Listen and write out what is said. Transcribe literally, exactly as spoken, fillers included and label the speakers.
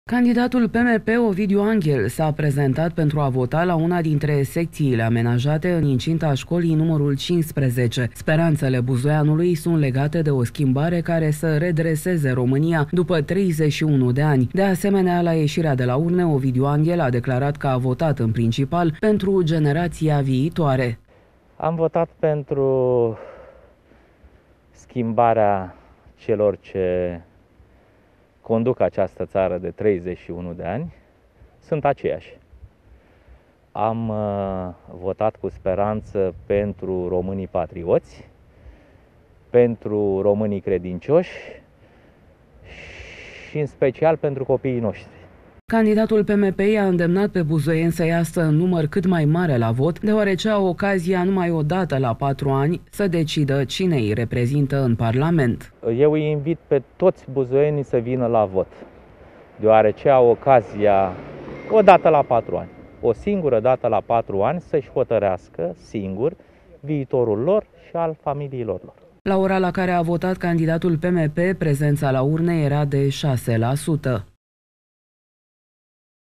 Speaker 1: Candidatul P M P Ovidiu Anghel s-a prezentat pentru a vota la una dintre secțiile amenajate în incinta școlii numărul cincisprezece. Speranțele buzoianului sunt legate de o schimbare care să redreseze România după treizeci și unu de ani. De asemenea, la ieșirea de la urne, Ovidiu Anghel a declarat că a votat în principal pentru generația viitoare.
Speaker 2: Am votat pentru schimbarea celor ce conduc această țară de treizeci și unu de ani, sunt aceiași. Am uh, votat cu speranță pentru românii patrioți, pentru românii credincioși și în special pentru copiii noștri.
Speaker 1: Candidatul P M P i-a îndemnat pe buzoieni să iasă în număr cât mai mare la vot, deoarece au ocazia numai o dată la patru ani să decidă cine îi reprezintă în Parlament.
Speaker 2: Eu îi invit pe toți buzoienii să vină la vot, deoarece au ocazia o dată la patru ani, o singură dată la patru ani să-și hotărească singur viitorul lor și al familiilor lor.
Speaker 1: La ora la care a votat candidatul P M P, prezența la urne era de șase la sută.